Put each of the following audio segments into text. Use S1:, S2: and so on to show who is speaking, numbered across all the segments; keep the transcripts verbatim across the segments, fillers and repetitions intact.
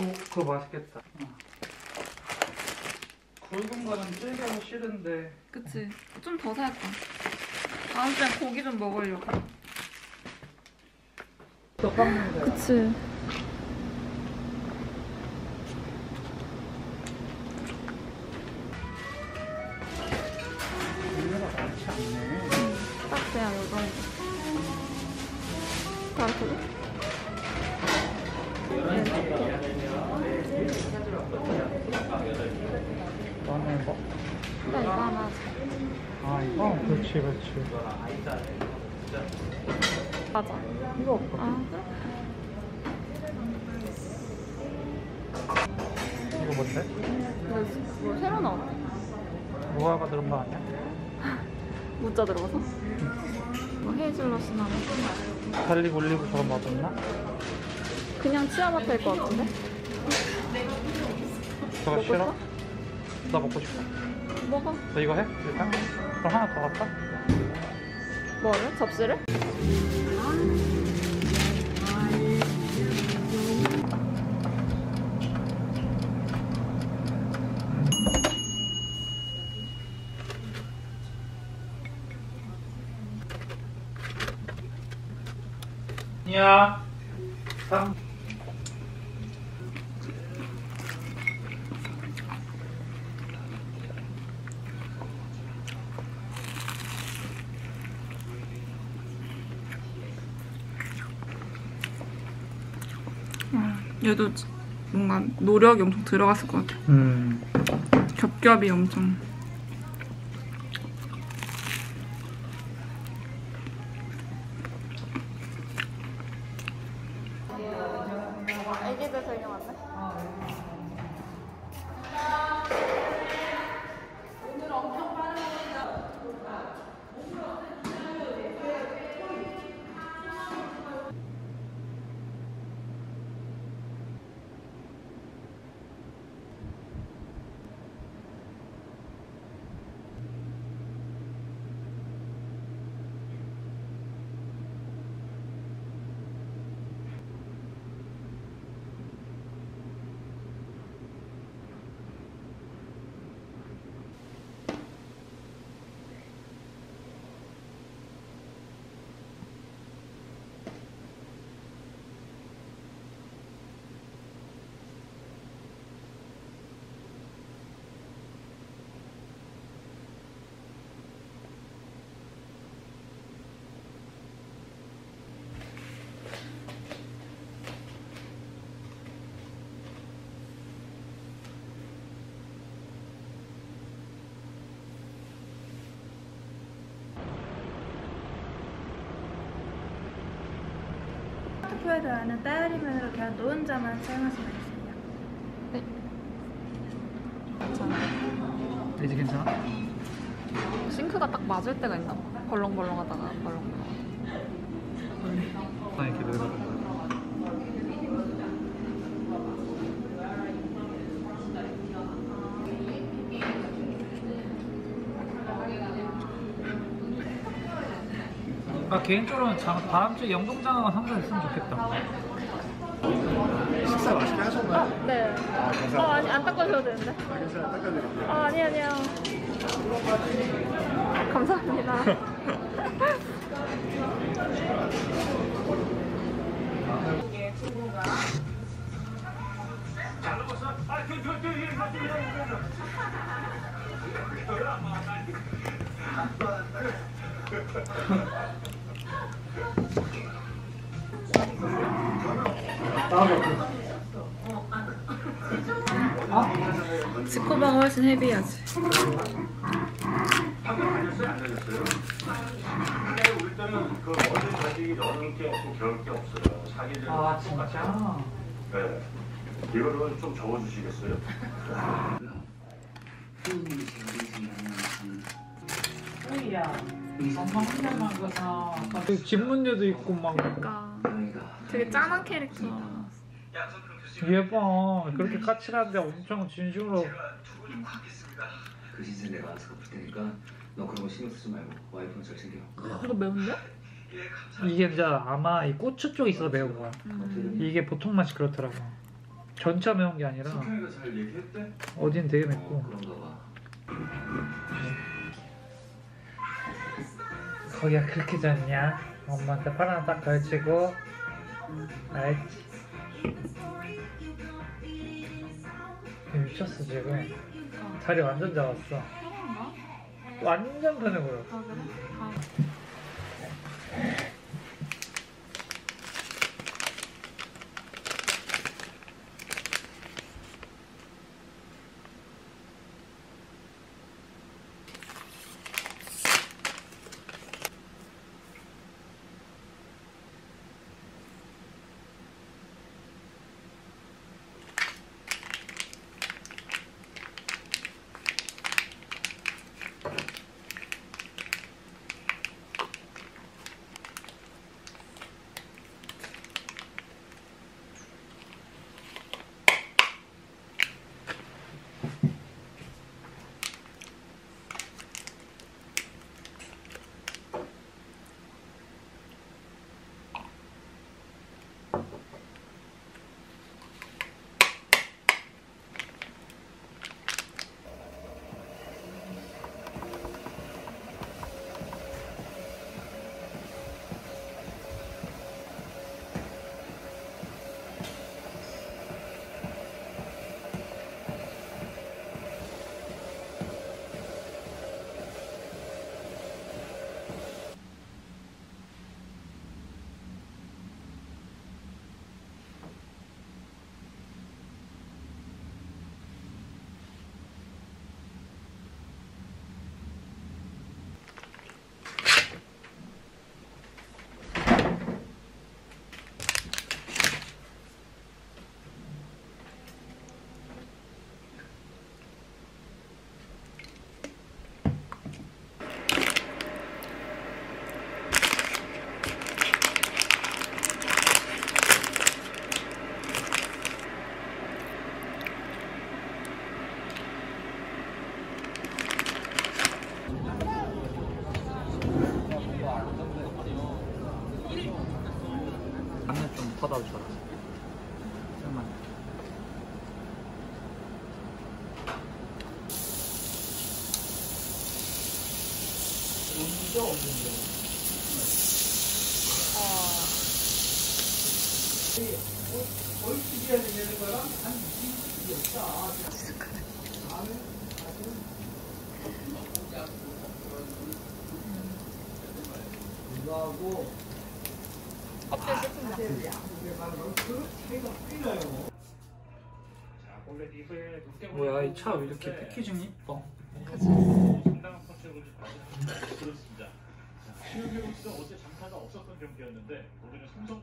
S1: 그거 맛있겠다. 어. 굵은 거는 질겨서 싫은데.
S2: 그치. 좀 더 살까. 다음 주엔 고기 좀 먹으려고.
S1: 또 깎는 거야.
S2: 그치.
S1: 종류가 많지 않네.
S2: 딱 돼야 요 정도. 가르쳐줘?
S1: 너는 뭐?
S2: 나 이거 하나 하자.
S1: 아 이거? 그렇지 그렇지.
S2: 맞아.
S1: 이거 없거든.
S2: 아, 그래?
S1: 이거 뭔데?
S2: 뭐, 뭐 새로 나왔네.
S1: 무화과 들은 거 아니야?
S2: 무자 들어가서? 뭐 헤이즐넛이나
S1: 갈릭 올리브 저거 먹었나?
S2: 그냥 치아바타일 것 같은데?
S1: 저거
S2: 먹고
S1: 싫어?
S2: 싶어?
S1: 나 먹고 싶어.
S2: 먹어.
S1: 너 이거 해? 일단? 그럼 하나 더 할까?
S2: 뭐를? 접시를?
S1: 야. 삼.
S2: 얘도 뭔가 노력이 엄청 들어갔을 것 같아.
S1: 음.
S2: 겹겹이 엄청. 애기들 되게 많네. 오늘 엄청 빠른 거다.
S3: 투표에 들어가는 다이어리면으로 대한 노른자만 사용하시면 되겠습니다.
S2: 네. 괜찮아.
S1: 이제 괜찮아?
S2: 싱크가 딱 맞을 때가 있나 봐. 벌렁벌렁하다가 벌렁벌렁.
S1: 나 이렇게 늘어가. 아 개인적으로는 장, 다음 주에 영동장어가 상상했으면 좋겠다.
S4: 식사 맛있게 하셨나요?
S3: 네.
S4: 아, 감사합니다.
S3: 어, 아니, 안 닦아줘도 되는데.
S4: 아, 괜찮아요. 닦아드릴게요.
S3: 아, 아니, 아니요.
S2: 감사합니다. 지코바가 훨씬 헤비하지.
S1: 아 진짜?
S5: 네. 이거를 좀 적어주시겠어요?
S1: 집 문제도 있고 막
S2: 그러니까 되게 짠한 캐릭터.
S1: 예뻐. 그렇게 까칠한데 엄청 진심으로.
S6: 그 신세 내가 알아서 갚을 테니까 너 그런 거 신경 쓰지 말고 와이프는 잘 챙겨.
S2: 이거 매운데?
S1: 이게 이제 아마 이 고추 쪽이 있어서 매운 거야.
S2: 음.
S1: 이게 보통 맛이 그렇더라고. 전차 매운 게 아니라
S6: 석현이가 잘 얘기했대?
S1: 어딘 되게
S6: 어,
S1: 맵고.
S6: 그런가 봐.
S1: 거기가 그렇게 좋냐? 엄마한테 팔 하나 딱 걸치고. 알지? 미쳤어 지금. 자리 완전 잡았어.
S2: 편한가?
S1: 완전 편해 보여.
S2: 아 그래? 아.
S1: 안내 좀 받아주라. 잠깐만. 언제 없는데? 벌칙이야 되는 거랑 한 이십 이 없다. 이거하고 뭐야 이 차 왜 이렇게 패키징이 이뻐?
S7: 상당한 컨셉으로 좀 받은 그렇습니다. 신현규 선수는 어제 장타가 없었던 경기였는데 오늘은 삼성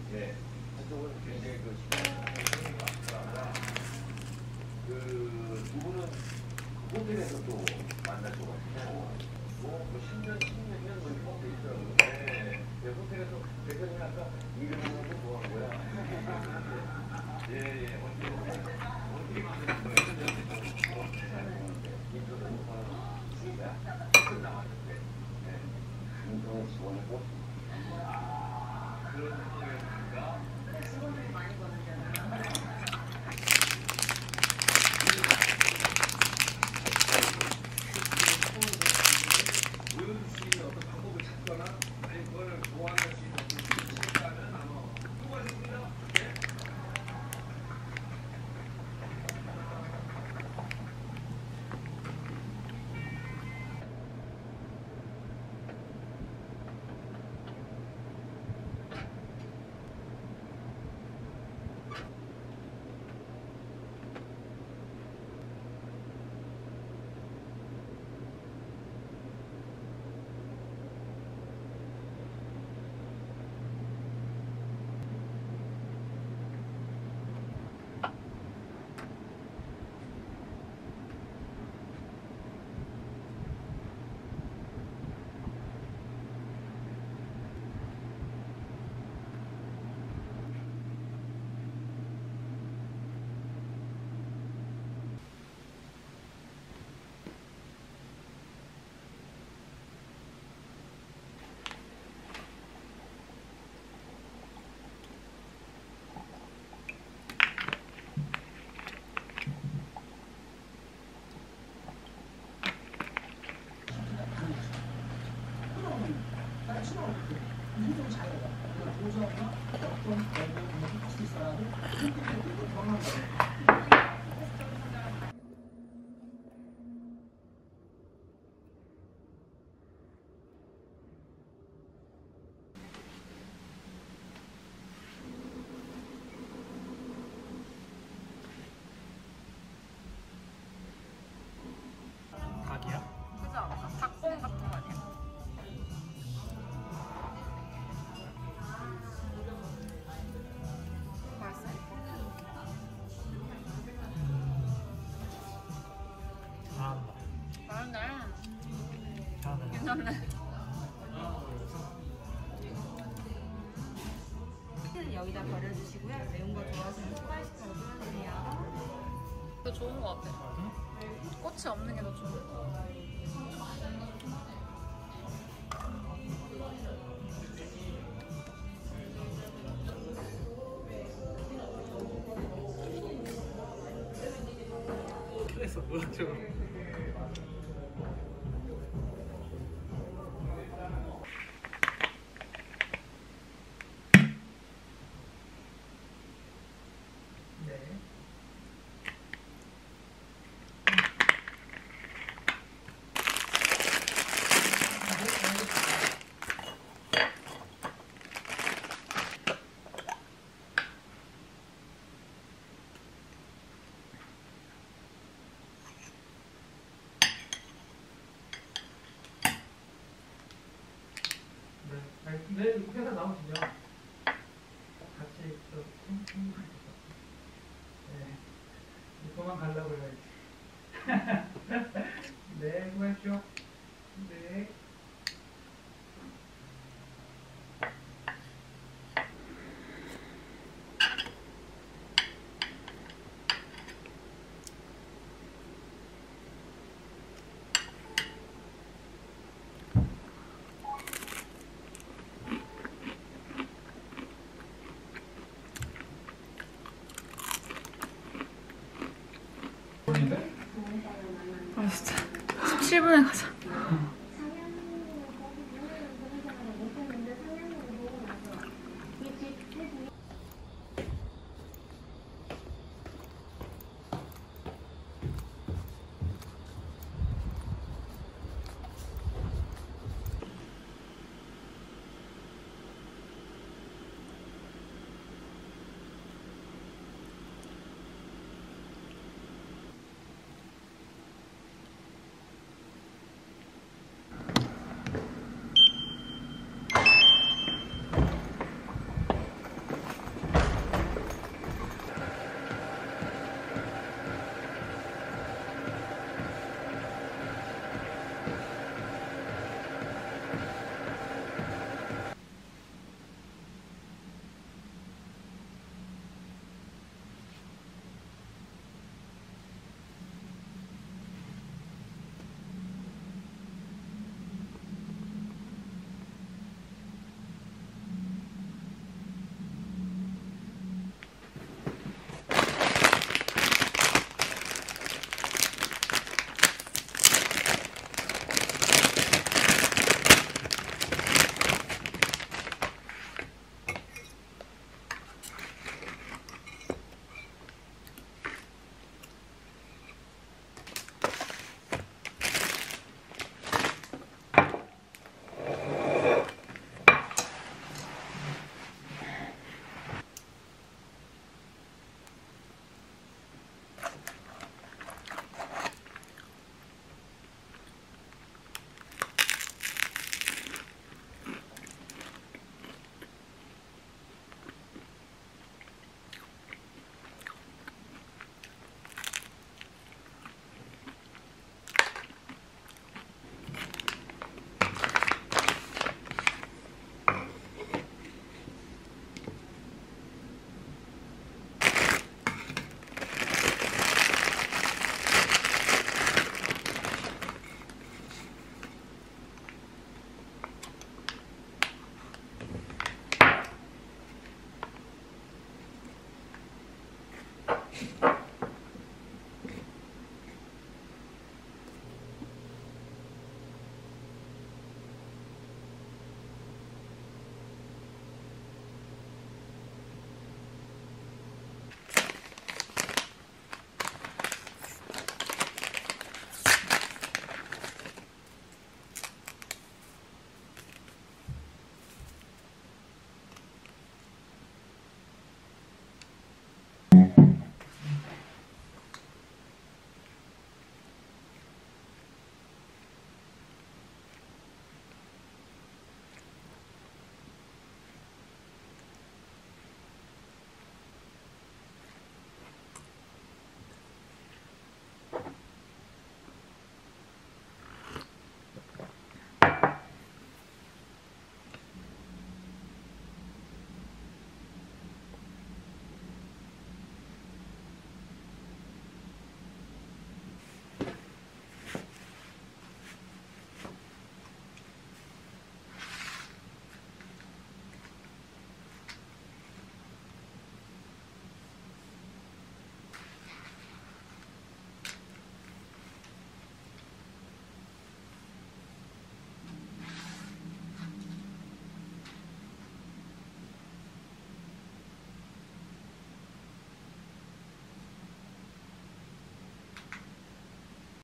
S8: 예, 그쪽은 굉장히 그 시간이 많더라고요. 그두 분은 그 호텔에서 또 만날 것 같고, 뭐, 뭐 십 년, 십육 년 뭐 이런 게 있더라고요. 네, 네, 호텔에서 대표님 아까 이름하고 뭐 한 거야? 예, 예, 어떻게 어떻게 만드는 거예요? 인터넷 뭐 남았는데, 네, 인터넷 지원하고 그런 거였는가? 직원들이 많이 버는잖아요. 우연시 어떤 방법을 찾거나 아니 그걸 보완할 수 있는 어떤 시간은 아마 수고하셨습니다. 네.
S1: 닭이야?
S2: 그죠? 닭봉 같은 거 아니야? 맛있어?
S1: 잘한다.
S2: 맛있네.
S1: 잘한다.
S2: 괜찮네.
S3: 치즈는 여기다 버려주시고요. 매운 거 좋아하시면 추가시켜서 뿌려주세요.
S2: 더 좋은 거 같아. 꽃이 없는 게 더 좋은 거 같아.
S1: 그래서 뭐야 지금? 네. 네, 내일 회사 나오시면 같이 또 네, 그만 가려고 해야지. 네, 수고하십시오. 네.
S2: 아 진짜 십칠 분에 가자.